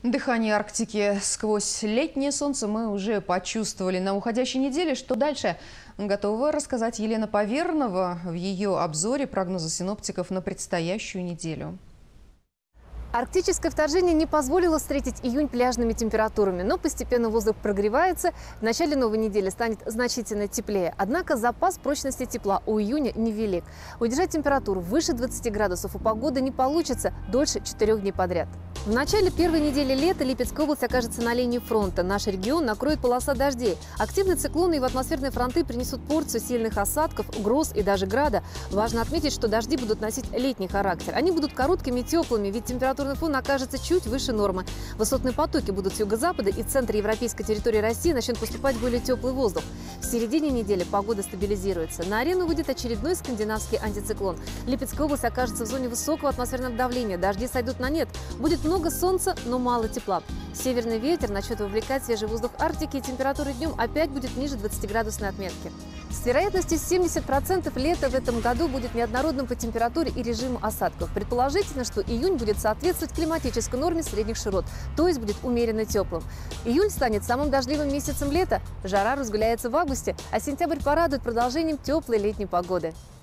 Дыхание Арктики сквозь летнее солнце мы уже почувствовали на уходящей неделе. Что дальше? Готова рассказать Елена Повернова в ее обзоре прогноза синоптиков на предстоящую неделю. Арктическое вторжение не позволило встретить июнь пляжными температурами, но постепенно воздух прогревается. В начале новой недели станет значительно теплее. Однако запас прочности тепла у июня невелик. Удержать температуру выше 20 градусов у погоды не получится дольше 4 дней подряд. В начале первой недели лета Липецкая область окажется на линии фронта. Наш регион накроет полоса дождей. Активные циклоны и атмосферные фронты принесут порцию сильных осадков, гроз и даже града. Важно отметить, что дожди будут носить летний характер. Они будут короткими и теплыми, ведь температурный фон окажется чуть выше нормы. Высотные потоки будут с юго-запада, и в центре европейской территории России начнет поступать более теплый воздух. В середине недели погода стабилизируется. На арену выйдет очередной скандинавский антициклон. Липецкая область окажется в зоне высокого атмосферного давления. Дожди сойдут на нет. Будет много солнца, но мало тепла. Северный ветер начнет вовлекать свежий воздух Арктики, и температура днем опять будет ниже 20-градусной отметки. С вероятностью 70% лето в этом году будет неоднородным по температуре и режиму осадков. Предположительно, что июнь будет соответствовать климатической норме средних широт, то есть будет умеренно теплым. Июль станет самым дождливым месяцем лета. Жара разгуляется в августе, а сентябрь порадует продолжением теплой летней погоды.